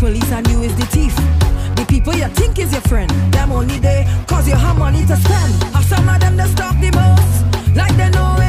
police and you is the thief. The people you think is your friend, them only there cause you have money to spend. And some of them they stalk the most, like they know